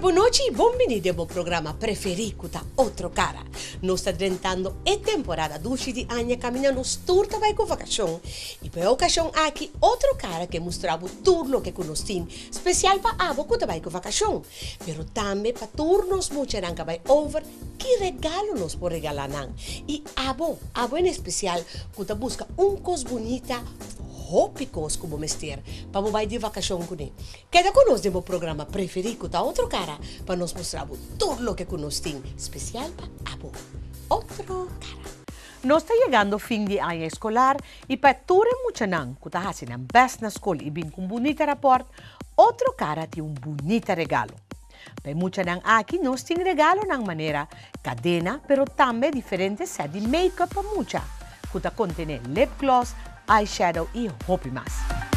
Boa noite e bem-vindo ao meu programa preferido da Outro Cara. Nós estamos entrando a temporada 2 de ano, caminhando turta vai com vacação. E para a ocasião aqui, Outro Cara que mostrava tudo o que nós temos, especial para a abo que vai com vacação. Mas também para turnos muitos que vai over, que regalo nos por regalar. E abo em especial, que busca coisa bonita, hópicos como mestre, para vai de vacação com ele. Queda conosco no programa preferido da Outro Cara, para nos mostrar tudo o que nós temos, especial para abo. Outro Cara. Nós está chegando ao fim de ano escolar e para tudo muito não, que está fazendo bem na escola e bem com um bonito rapport, Outro Cara tem bonito regalo. Para muito não aqui nós temos regalo de maneira cadena, pero também diferentes sets de make-up para muita, que está contém lip gloss, eyeshadow e roupa mais.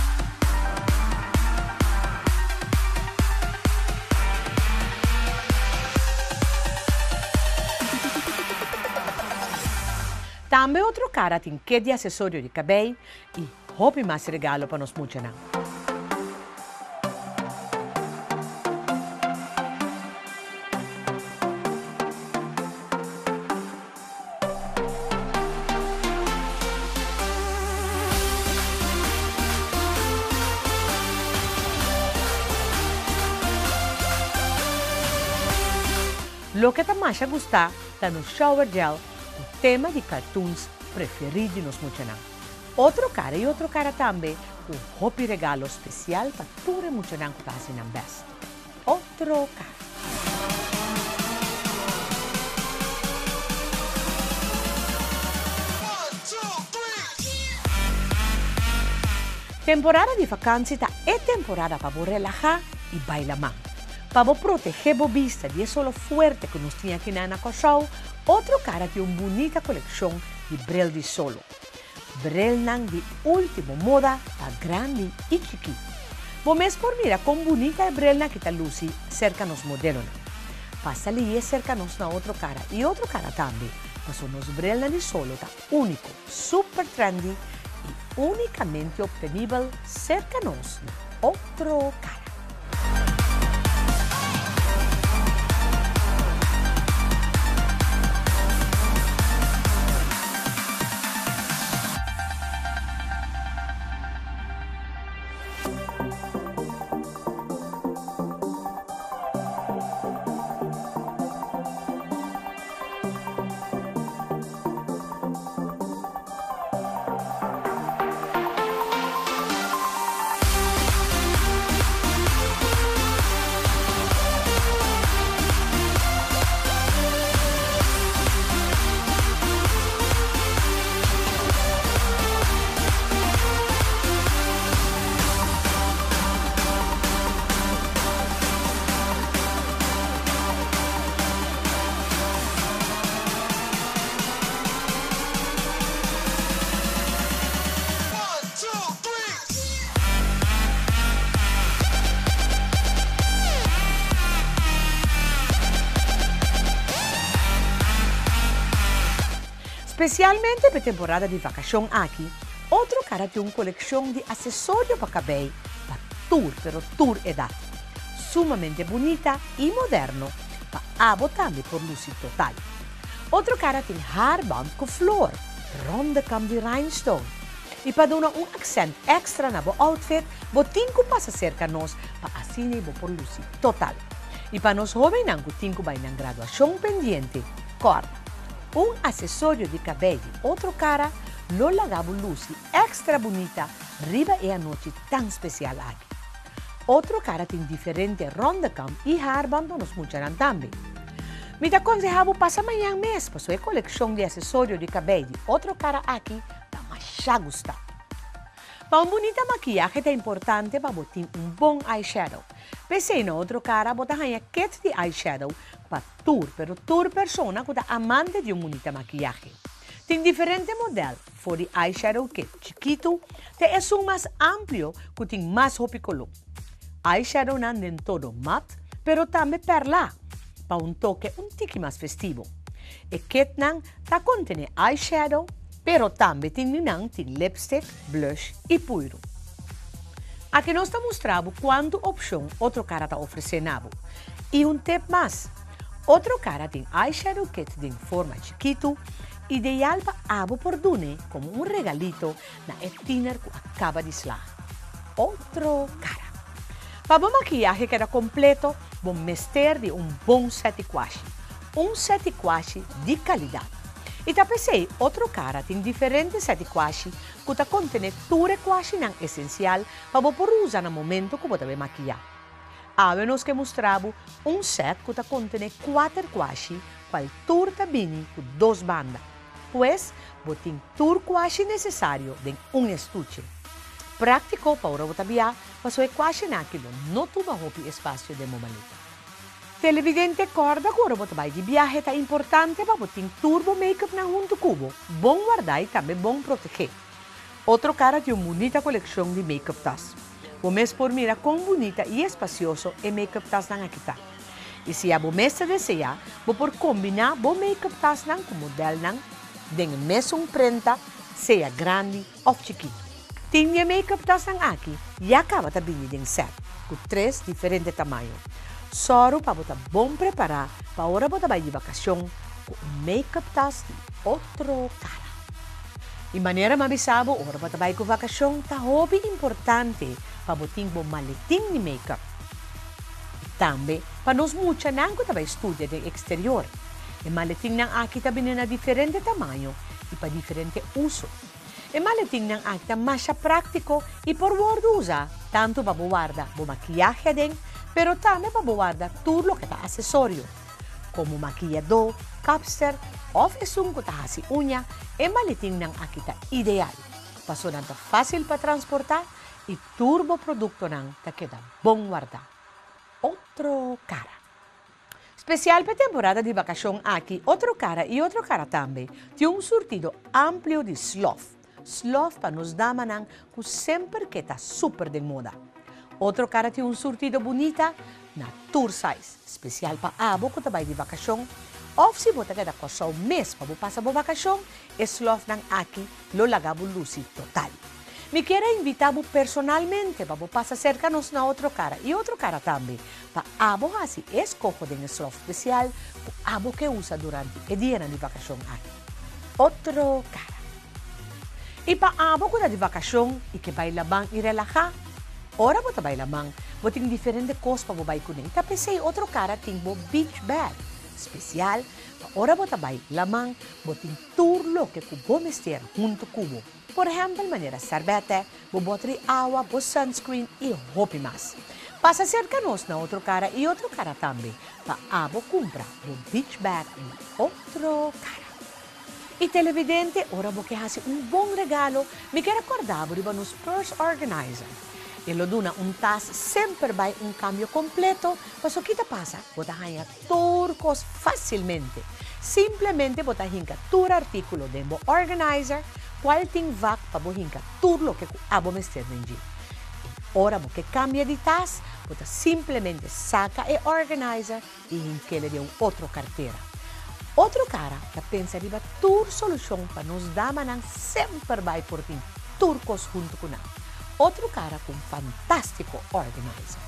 Também Outro Cara tem que de acessório de cabelo e roupa mais regalo para nós muito não. Lo que mais gusta está no shower gel, o tema de cartoons preferido de nós muito não. Outro Cara e Outro Cara também, o roupa regalo especial para tudo muito não que está fazendo best. Outro Cara. Temporada de vacância é temporada para relaxar e bailar mais. Para proteger a vista de solo fuerte que nós tínhamos aqui na Show, Outro Cara tem uma bonita coleção de brel de solo. Brel de última moda para grande e chiquito. Vamos por mirar como bonita é brel que está luci cerca nos modelos. Passa ali cerca nos na Outro Cara e Outro Cara também. Mas os brel de solo está único, super trendy e unicamente obtenível cerca nos na Outro Cara. Especialmente para a temporada de vacação aqui, Outro Cara tem uma coleção de acessórios para cabelo, para tour edad. Sumamente bonita e moderno, para abo também por luz total. Outro Cara tem hairband com flor, ronde cam de rhinestone. E para dar um accent extra na outfit, botinho passa cerca nós, para assim por luz total. E para nós jovens que tinham vai na graduação pendiente, corda. Um acessório de cabelo de Outro Cara lo lagava luz extra bonita, riba e a noite tão especial aqui. Outro Cara tem diferentes rondecam e hairband nos mucharan também. Me aconselhava passar amanhã mesmo para sua coleção de acessórios de cabelo de Outro Cara aqui, tá mais gostar. Para uma bonita maquiagem é importante para botar bom eyeshadow. Pensei no Outro Cara, botar um kit de eyeshadow para tour persona que é amante de uma bonita maquiagem. Tem diferentes modelos, for de eyeshadow kit chiquito, tem um mais amplo que tem mais roupa color. Eyeshadow não tem todo matte, pero também perla, para um toque tique mais festivo. E kit não tá contém eyeshadow, pero também tem lipstick, blush e puro. Aqui nós estamos mostrando quanto opção Outro Cara está oferecendo. Y un tip más. Otro cara tem eyeshadow kit de forma chiquito, ideal para abo por dune como un regalito na thinner que acaba de slag. Outro cara. Para o maquillaje queda completo, vamos mester de um bom set quashi. Um set quashi de qualidade. E tapecei, outro cara tem diferentes set quashi que contém tudo quashi não essencial para por usar no momento que você vai maquillar. Havemos que mostravo um set que contém 4 quashi, qual turta bini com 2 bandas. Pues, botin tur quashi necessário de um estuche. Prático para o tabia, paso e quashi naquilo, não tuba hopi espaço de momalita. Televidente corda que o robot vai de viaje é importante para botin turbo makeup na junto cubo. Bom guardar e também bom proteger. Outro cara tem uma bonita coleção de makeup tas. O mês por mira quão bonita e espacioso é make-up tas nan aqui tá. E se a bomesta deseja, vou por combinar bom make-up tas nan com modelo nan, den mesmo prenda, seja grande ou chiquito. Tinha make-up tas nan aqui e acaba também de set, com 3 diferentes tamanhos. Só para botar bom preparar para a hora botar vai de vacação com make-up tas de outro cara. De maneira mais bisabo, a hora botar vai com vacação tá hobby importante para botar bom maletim de make-up. E também para nós muita não que vai estudar de exterior. O maletim não aqui também na diferente tamanho e para diferente uso. O maletim não aqui tá mais prático e por bordo usa tanto para guardar o maquillaje dentro, pero também para guardar tudo o que é acessório, como maquillador, capster, ofesum que tá unha, o maletim não aqui tá ideal. Passou não tá fácil para transportar e turbo produto não tá queda bom guardar. Outro cara. Especial para temporada de vacação aqui, outro cara e outro cara também. Tem um surtido amplo de sloth. Sloth para nos damas não, que sempre que está super de moda. Outro cara tem um surtido bonita na tour size. Especial para abo que vai de vacação. Ou se você quer passar um mês para passar por vacação, sloth não aqui, lo lagabo luci total. Me quero invitar personalmente para passar cerca nos na outro cara e outro cara também. Para abo assim, escojo de sloth especial, para abo que usa durante o dia de vacação aqui. Outro cara. E para abo que está de vacação e que vai laban e relaxar, ora você vai laban, você tem diferentes coisas para vai com ele. Tapecei outro cara tem o beach bag especial, para ora você vai laban, você tem tudo que você mester junto com ele. Por exemplo, maneira sorvete, botar água, sunscreen e roupa mais. Passa cerca nos na outro cara e outro cara também, para abo comprar o beach bag e outro cara. E televidente, ora você faz um bom regalo, me quer acordar para nos purse organizer. Ele dona tas sempre vai cambio completo, mas o que te passa? Você ganha turcos facilmente. Simplesmente você hinca todo artículo dentro do organizer, qual tem vac para você hinca tudo o que abo mester dentro. Ora você cambia de tas, você simplesmente saca o organizer e hinca ele de outra carteira. Outro cara que pensa em toda solução para nos dar, mas sempre vai por ti, turcos junto com nós. Outro cara com fantástico organizer.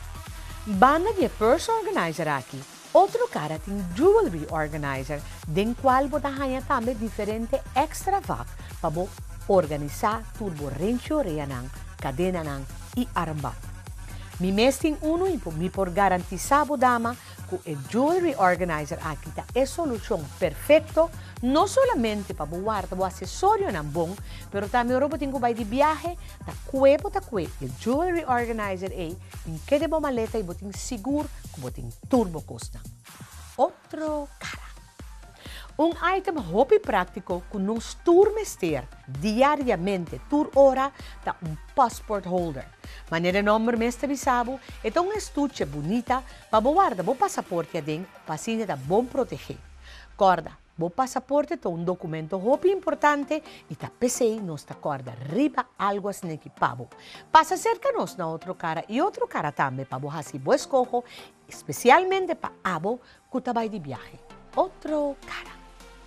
Banda de purse organizer aqui. Outro cara tem jewelry organizer, den qual você ganha também diferente extra vac para organizar turbo renchoreia nang, cadena nang e armband. Mi mesting uno e mi por garantizar a dama que o jewelry organizer aqui é a solução perfeita, não somente para guardar o acessório não bom, mas também o tenho vai de viagem, tá cuepo o jewelry organizer é em que de maleta e botin seguro que botin turbo custa. Outro cara. Um item hobby prático que nos turmester diariamente, tur hora, tá passport holder. Maneira nome mestre bisabo, é um estuche bonita para guardar o passaporte dentro, para assim tá bom proteger. Corda, o passaporte é um documento hobby importante e tá pesei nos tá corda riba algo assim equipado. Passa cerca nos na outro cara e outro cara também para assim bo escojo, especialmente para abo que tá vai de viagem. Outro cara.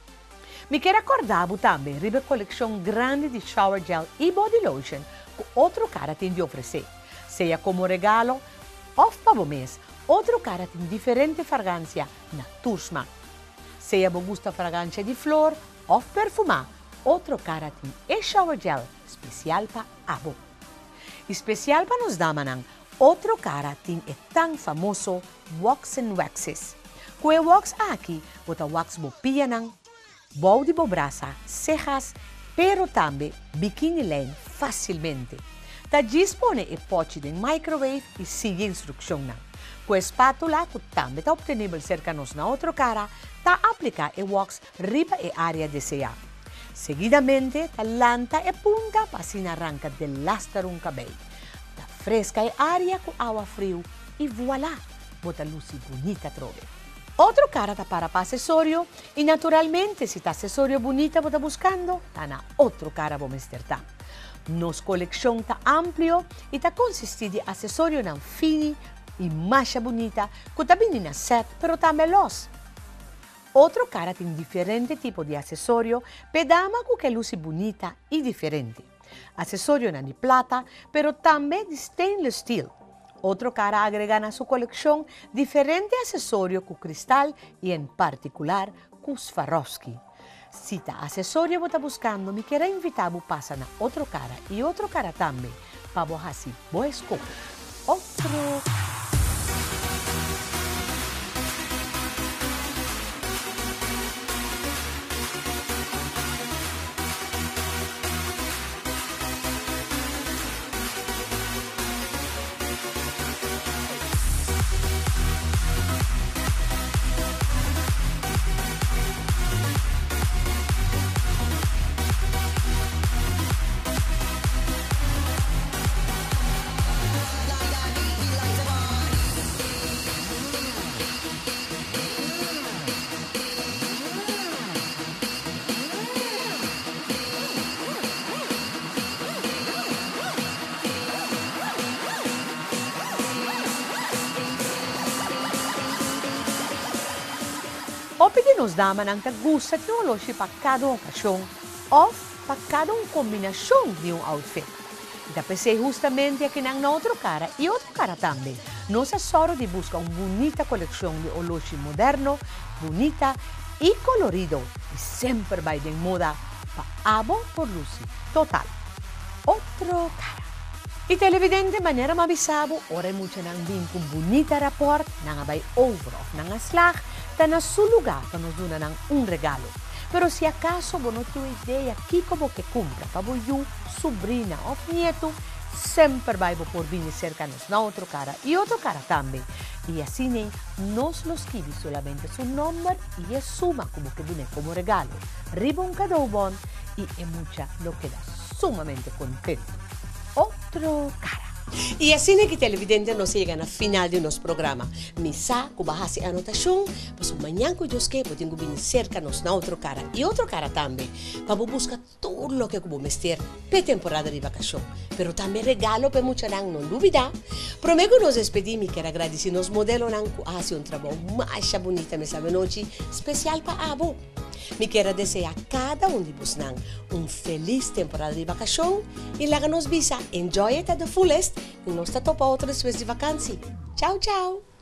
Me quero acordar também riba coleção grande de shower gel e body lotion que outro cara tem de oferecer, seja como regalo ou para o mês, outro cara tem diferente fragrância na tua smaak. Seja você gosta fragrância de flor ou perfumar, outro cara tem e shower gel especial para abo. Especial para nos damas, outro cara tem o tão famoso Wax and Waxes. Com o wax aqui, bota wax bo pianang, bol de bobraça, cejas, pero também bikini line facilmente. Está disponível e pote de microwave e siga a instrução. Com a espátula, que também está obtenível cerca nos na outra cara, está aplicar o wax riba e área desejada. Seguidamente, está lanta e punta para assim arranca de lastar cabelo. Está fresca e área com água frio e voilà, bota luz bonita trove. Outro cara está para acessório e naturalmente, se está acessório bonita você está buscando, está na outro cara vamos estar. Nos coleção está amplo e está consistido de acessório não fini e macha bonita, que também na set, pero também los. Outro cara tem diferente tipo de acessório, pedama com que luz bonita e diferente. Acessório não de plata, pero também de stainless steel. Outro cara agrega na sua coleção diferente acessório com cristal e, em particular, com Swarovski. Se está acessório você está buscando, me quero invitar a passar na outro cara e outro cara também, para você assim, boa escolha. Outro. O pedimos dama nang gusta de um loja para cada ocasião ou para cada combinação de um outfit. E pensei justamente aqui na outra cara e outra cara também. Nós é só de buscar uma bonita coleção de loja moderno, bonita e colorido. E sempre vai de moda para abo por luz total. Outro cara. E televidente, maneira mabisabo, ora mucha nang din com bonita rapport, nang abay over of nang aslag, está na seu lugar para nos dar um regalo. Pero se acaso você não tem ideia que como que compra para você, sobrinha ou nieto, sempre vai por vir cerca-nos na outra cara e outra cara também. E assim, nós los escreve solamente seu número e a suma como que viene como regalo. Riba um cadeau bom e é mucha lo queda sumamente contento. Outro cara. E assim é que televidente nos chega na final de nosso programa. Misa, com base a anotação, mas amanhã que Deus quer, podemos vir cerca-nos na outra cara e outra cara também, para buscar tudo o que vamos ter para a temporada de vacação. Pero também regalo para muita gente não duvidar. Prometo que nos despedimos e quero agradecer nos modelos que fazem trabalho mais bonito nessa noite, especial para a Me quero desejar a cada de vocês feliz temporada de vacação e lá nos visa enjoy it at the fullest e nós topa outras vezes de vacância. Tchau, tchau!